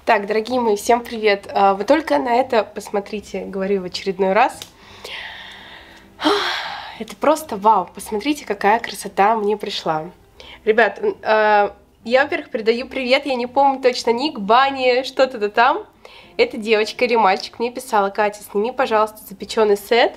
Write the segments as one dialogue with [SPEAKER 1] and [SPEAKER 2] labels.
[SPEAKER 1] Так, дорогие мои, всем привет! Вы только на это посмотрите, говорю в очередной раз. Это просто вау! Посмотрите, какая красота мне пришла. Ребят, я, во-первых, передаю привет, я не помню точно ник, Бани, что-то там. Эта девочка или мальчик мне писала: Катя, сними, пожалуйста, запеченный сет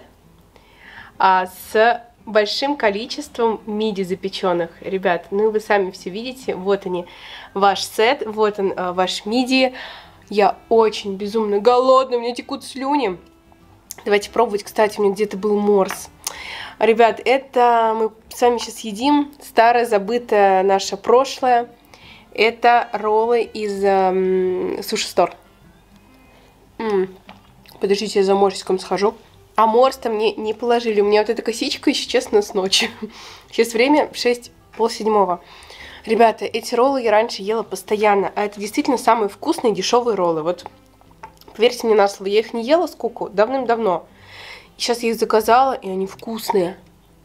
[SPEAKER 1] с большим количеством миди запеченных. Ребят, ну вы сами все видите, вот они, ваш сет, вот он, ваш миди. Я очень безумно голодная, у меня текут слюни. Давайте пробовать. Кстати, у меня где-то был морс. Ребят, это мы с вами сейчас едим старое забытое наше прошлое. Это роллы из Суши Стор. Подождите, я за морсиком схожу. А морс-то мне не положили. У меня вот эта косичка еще, честно, с ночи. Сейчас время 6, полседьмого. Ребята, эти роллы я раньше ела постоянно. А это действительно самые вкусные дешевые роллы. Вот, поверьте мне на слово, я их не ела сколько? Давным-давно. Сейчас я их заказала, и они вкусные.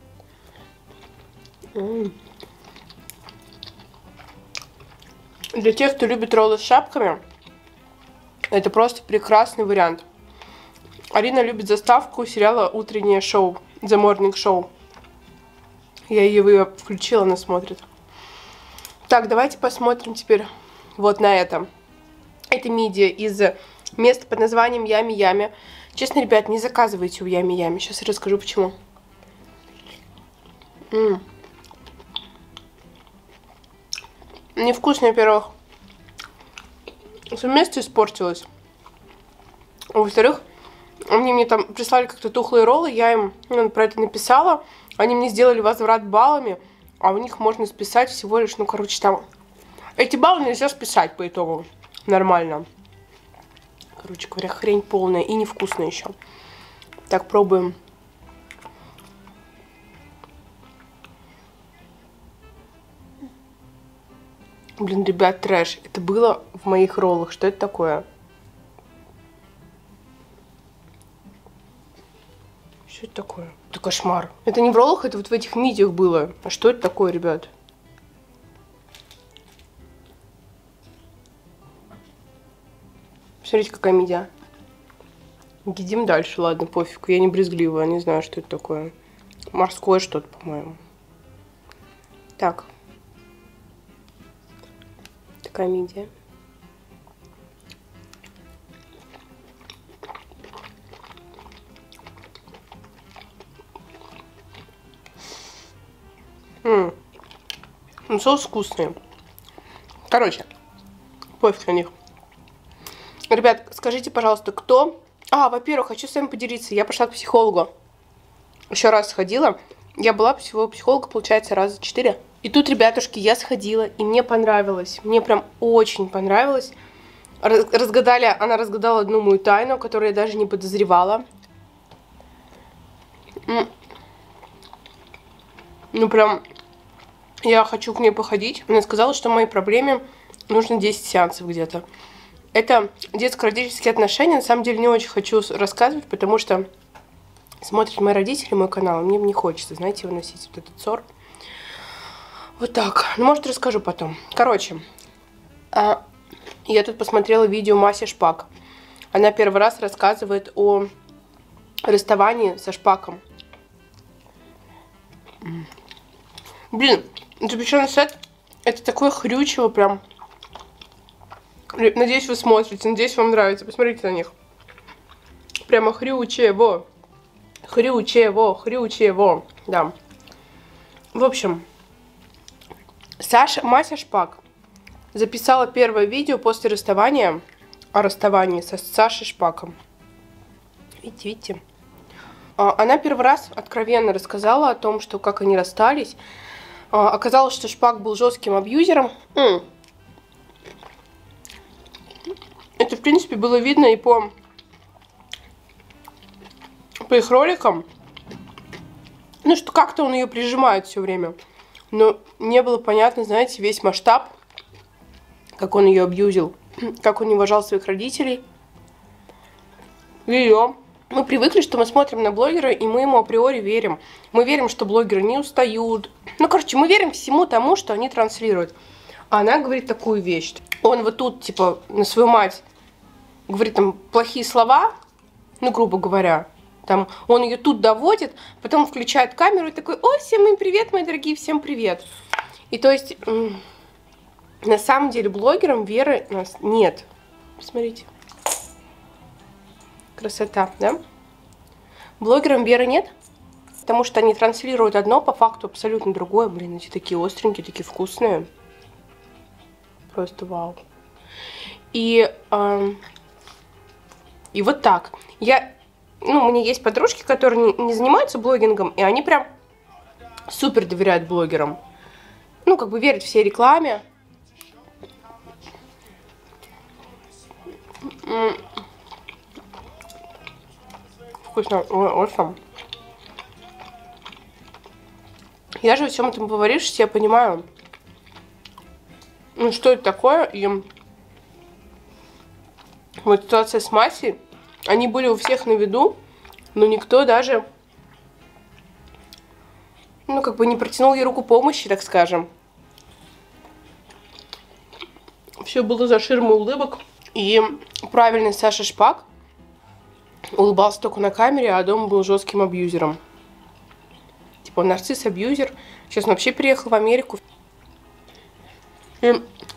[SPEAKER 1] Для тех, кто любит роллы с шапками, это просто прекрасный вариант. Арина любит заставку сериала «Утреннее шоу», The Morning Show. Я ее включила, она смотрит. Так, давайте посмотрим теперь вот на это. Это мидия из места под названием Ями-Ями. Честно, ребят, не заказывайте у Ями-Ями. Сейчас я расскажу, почему. Невкусно, во-первых. Место испортилось. Во-вторых, они мне там прислали как-то тухлые роллы, я им про это написала. Они мне сделали возврат баллами, а у них можно списать всего лишь, ну, короче, там... Эти баллы нельзя списать по итогу. Нормально. Короче говоря, хрень полная и невкусная еще. Так, пробуем. Блин, ребят, трэш. Это было в моих роллах. Что это такое? Что это такое? Это кошмар. Это не в роллах, это вот в этих мидиях было. А что это такое, ребят? Смотрите, какая мидия. Едим дальше, ладно, пофиг. Я не брезгливая, не знаю, что это такое. Морское что-то, по-моему. Так. Такая мидия. Ну, соус вкусный. Короче, пофиг на них. Ребят, скажите, пожалуйста, кто... во-первых, хочу с вами поделиться. Я пошла к психологу. Еще раз сходила. Я была у психолога, получается, раза 4. И тут, ребятушки, я сходила, и мне понравилось. Мне прям очень понравилось. Она разгадала одну мою тайну, которую я даже не подозревала. Ну, прям... Я хочу к ней походить. Она сказала, что моей проблеме нужно 10 сеансов где-то. Это детско-родительские отношения. На самом деле не очень хочу рассказывать, потому что смотрят мои родители мой канал, и мне не хочется, знаете, выносить вот этот ссор. Вот так. Ну, может, расскажу потом. Короче, я тут посмотрела видео Маси Шпак. Она первый раз рассказывает о расставании со Шпаком. Блин, запеченный сет, это такое хрючево прям. Надеюсь, вы смотрите, надеюсь, вам нравится. Посмотрите на них. Прямо хрючево. Хрючево. Да. В общем, Мася Шпак записала первое видео после расставания, о расставании со Сашей Шпаком. Видите? Она первый раз откровенно рассказала о том, что как они расстались. Оказалось, что Шпак был жестким абьюзером. Это, в принципе, было видно и по их роликам. Ну, что как-то он ее прижимает все время. Но не было понятно, знаете, весь масштаб, как он ее абьюзил, как он не уважал своих родителей. Ее. Мы привыкли, что мы смотрим на блогера, и мы ему априори верим. Мы верим, что блогеры не устают. Ну, короче, мы верим всему тому, что они транслируют. она говорит такую вещь. Он вот тут, типа, на свою мать говорит там плохие слова, ну, грубо говоря. Там он ее тут доводит, потом включает камеру и такой: о, всем привет, мои дорогие, всем привет. И то есть, на самом деле, блогерам веры у нас нет. Посмотрите. Красота, да? Блогерам веры нет, потому что они транслируют одно, по факту абсолютно другое. Блин, эти такие остренькие, такие вкусные. Просто вау. И вот так. Ну, у меня есть подружки, которые не занимаются блогингом, и они прям супер доверяют блогерам. Ну, как бы верят всей рекламе. Вкусно, очень. Я же во всем этом поварившись, я понимаю, ну, что это такое. И вот ситуация с Масей, они были у всех на виду, но никто даже, ну, как бы не протянул ей руку помощи, так скажем. Все было за ширмой улыбок. И правильный Саша Шпак улыбался только на камере, а дома был жестким абьюзером. Типа он нарцисс, абьюзер. Сейчас он вообще переехал в Америку. И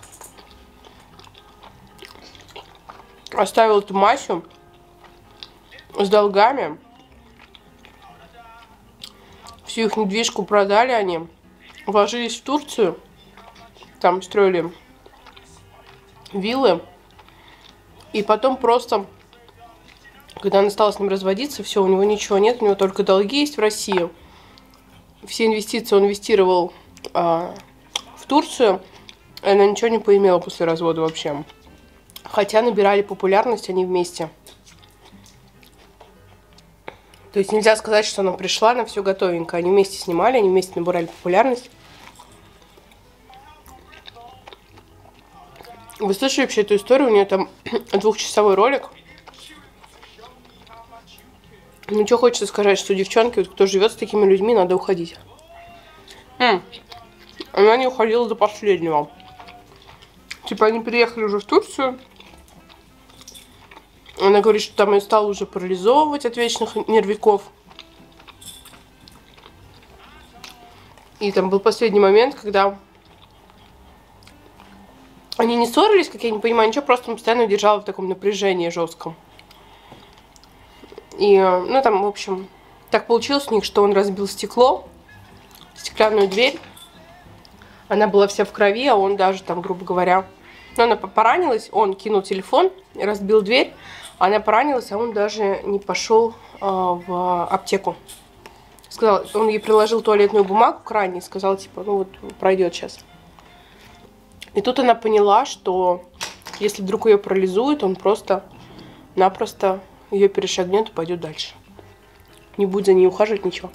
[SPEAKER 1] оставил эту Масю с долгами. Всю их недвижку продали они. Вложились в Турцию. Там строили виллы. И потом просто, когда она стала с ним разводиться, все, у него ничего нет, у него только долги есть в России. Все инвестиции он инвестировал в Турцию. И она ничего не поимела после развода вообще. Хотя набирали популярность они вместе. То есть нельзя сказать, что она пришла на все готовенько. Они вместе снимали, они вместе набирали популярность. Вы слышали вообще эту историю? У нее там 2-часовой ролик. Ну, что хочется сказать, что девчонки, вот, кто живет с такими людьми, надо уходить. Она не уходила до последнего. Типа, они переехали уже в Турцию. Она говорит, что там ее стало уже парализовывать от вечных нервиков. И там был последний момент, когда они не ссорились, как я не понимаю, ничего, просто он постоянно держала в таком напряжении жестком. И, ну, там, в общем, так получилось у них, что он разбил стекло, стеклянную дверь. Она была вся в крови, а он даже там, грубо говоря, ну, она поранилась, он кинул телефон, разбил дверь, она поранилась, а он даже не пошел в аптеку. Сказал, он ей приложил туалетную бумагу к ране и сказал, типа, ну вот, пройдет сейчас. И тут она поняла, что если вдруг ее парализует, он просто-напросто ее перешагнет и пойдет дальше. Не будет за ней ухаживать, ничего.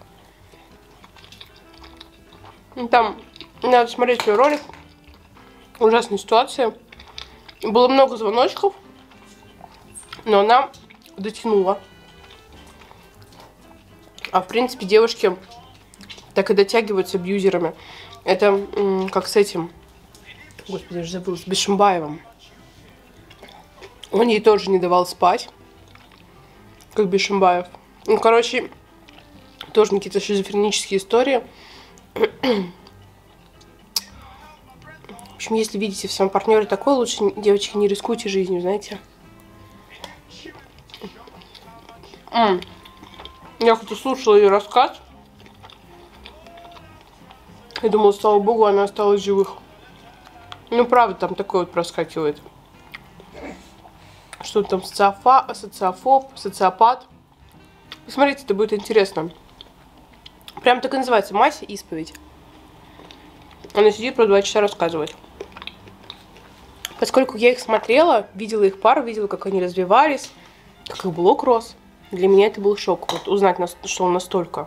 [SPEAKER 1] Там надо смотреть свой ролик. Ужасная ситуация. Было много звоночков, но она дотянула. А в принципе девушки так и дотягивают с абьюзерами. Это как с этим, господи, я же забыла, с Бишимбаевым. Он ей тоже не давал спать, как Бишимбаев. Ну, короче, тоже какие-то шизофренические истории. В общем, если видите в своем партнере такое, лучше, девочки, не рискуйте жизнью, знаете. Я как-то слушала ее рассказ и думала, слава богу, она осталась живых. Ну, правда, там такое вот проскакивает. Что там, социофоб, социопат. Посмотрите, это будет интересно. Прям так и называется, Мася исповедь. Она сидит, про 2 часа рассказывает. Поскольку я их смотрела, видела их пару, видела, как они развивались, как их блог рос. Для меня это был шок, вот узнать, что он настолько.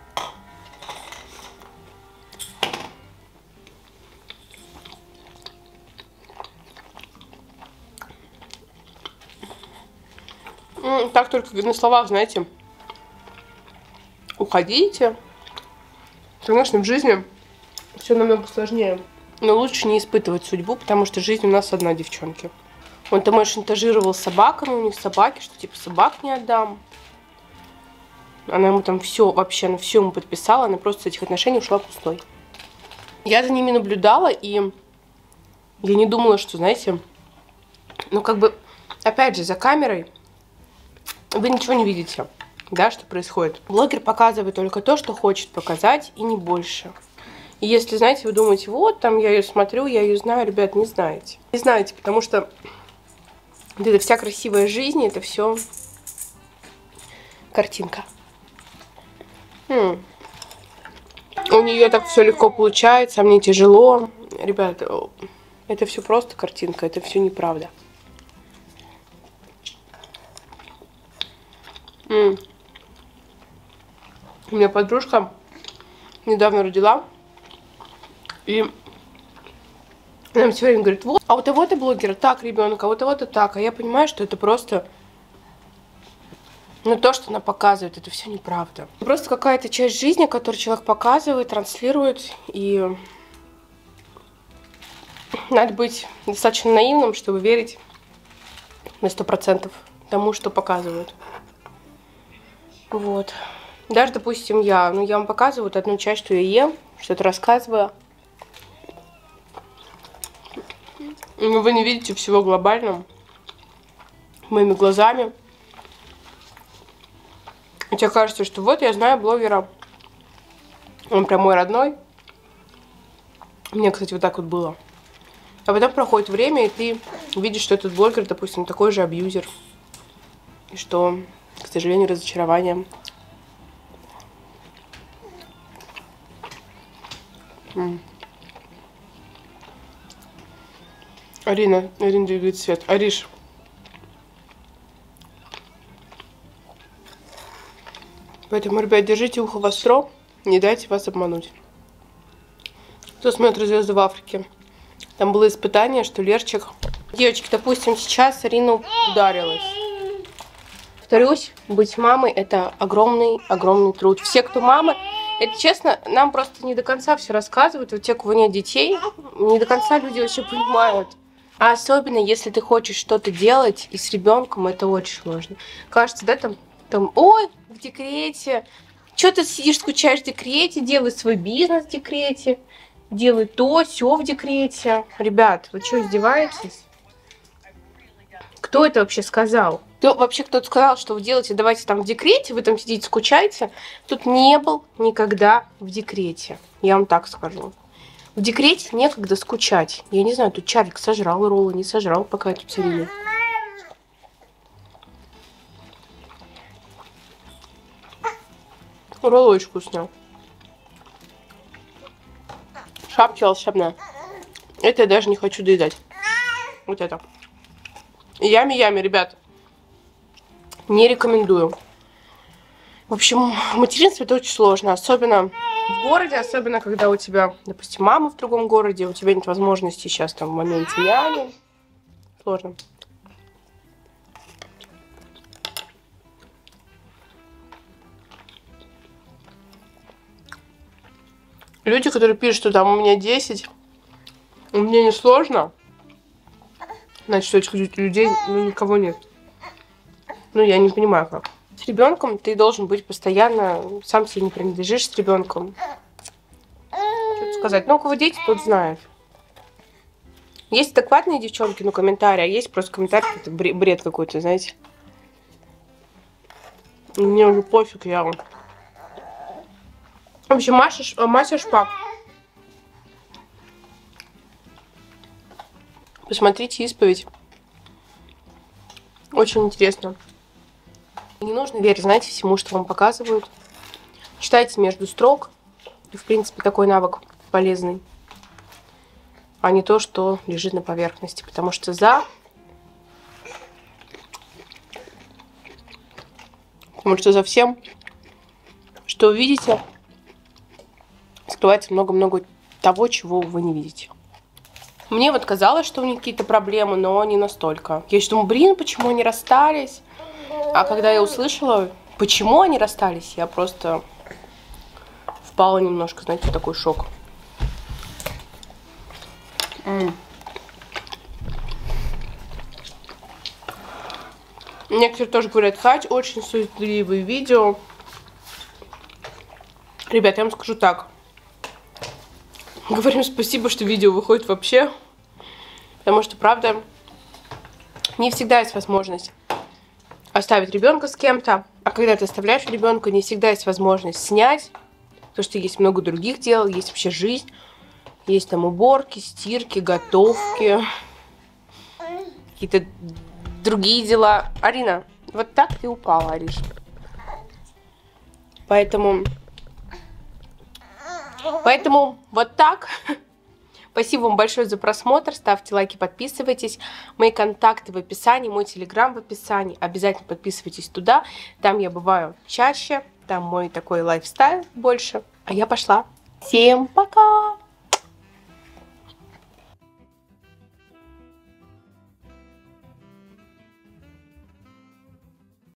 [SPEAKER 1] Так только на словах, знаете, уходите. Конечно, в жизни все намного сложнее. Но лучше не испытывать судьбу, потому что жизнь у нас одна, девчонки. Он там шантажировал собаками, у них собаки, что типа собак не отдам. Она ему там все, вообще, она все ему подписала, она просто с этих отношений ушла пустой. Я за ними наблюдала, и я не думала, что, знаете, ну как бы, опять же, за камерой вы ничего не видите, да, что происходит. Блогер показывает только то, что хочет показать, и не больше. И если, знаете, вы думаете, вот, там я ее смотрю, я ее знаю, ребят, не знаете. Не знаете, потому что вот эта вся красивая жизнь, это все картинка. У нее так все легко получается, а мне тяжело. Ребята, это все просто картинка, это все неправда. У меня подружка недавно родила, и она мне все время говорит, вот, а у того-то блогера так ребенок, а у того-то так. А я понимаю, что это просто, ну, то, что она показывает, это все неправда. Просто какая-то часть жизни, которую человек показывает, транслирует, и надо быть достаточно наивным, чтобы верить на 100% тому, что показывают. Вот. Даже, допустим, я вам показываю вот одну часть, что я ем, что-то рассказываю. Но вы не видите всего глобального моими глазами. И тебе кажется, что вот я знаю блогера, он прям мой родной. У меня, кстати, вот так вот было. А потом проходит время, и ты видишь, что этот блогер, допустим, такой же абьюзер. И что, к сожалению, разочарование. Арина двигает свет. Ариш. Поэтому, ребят, держите ухо востро, не дайте вас обмануть. Кто смотрит «Звезды в Африке»? Там было испытание, что Лерчик... Девочки, допустим, сейчас Арина ударилась. Повторюсь, быть мамой — это огромный труд. Все, кто мамы, это честно, нам просто не до конца все рассказывают. Вот те, у кого нет детей, не до конца люди вообще понимают. А особенно, если ты хочешь что-то делать, и с ребенком это очень сложно. Кажется, да, там, ой, в декрете, что ты сидишь, скучаешь в декрете, делай свой бизнес в декрете, делай то, сё в декрете. Ребят, вы что, издеваетесь? Кто это вообще сказал? Кто-то сказал, что вы делаете, давайте там в декрете, вы там сидите, скучаете. Тут не был никогда в декрете, я вам так скажу. В декрете некогда скучать. Я не знаю, тут Чарлик сожрал роллы, не сожрал, пока я тут сидела. Роллы очень вкусные. Шапки волшебная. Это я даже не хочу доедать. Вот это. Ями-ями, ребят. Не рекомендую. В общем, материнство это очень сложно. Особенно в городе, особенно когда у тебя, допустим, мама в другом городе, у тебя нет возможности сейчас там в моменте няни. Сложно. Люди, которые пишут, что там у меня 10, у меня не сложно, значит, у этих людей никого нет. Ну, я не понимаю, как. С ребенком ты должен быть постоянно, сам себе не принадлежишь с ребенком. Что сказать? Ну, у кого дети, тот знает. Есть адекватные девчонки, ну, комментарии, а есть просто комментарии, это бред какой-то, знаете. Мне уже пофиг, я вам. В общем, Мася Шпак. Посмотрите исповедь. Очень интересно. Не нужно верить, знаете, всему, что вам показывают. Читайте между строк. И, в принципе, такой навык полезный. А не то, что лежит на поверхности. Потому что за всем, что вы видите, скрывается много-много того, чего вы не видите. Мне вот казалось, что у них какие-то проблемы, но не настолько. Я еще думаю, блин, почему они расстались? А когда я услышала, почему они расстались, я просто впала немножко, знаете, в такой шок. Некоторые тоже говорят, Кать, очень суетливые видео. Ребят, я вам скажу так. Говорим спасибо, что видео выходит вообще. Потому что, правда, не всегда есть возможность оставить ребенка с кем-то. А когда ты оставляешь ребенка, не всегда есть возможность снять. Потому что есть много других дел, есть вообще жизнь. Есть там уборки, стирки, готовки. Какие-то другие дела. Арина, вот так ты упала, Ариш. Поэтому вот так. Спасибо вам большое за просмотр. Ставьте лайки, подписывайтесь. Мои контакты в описании, мой телеграм в описании. Обязательно подписывайтесь туда. Там я бываю чаще. Там мой такой лайфстайл больше. А я пошла. Всем пока!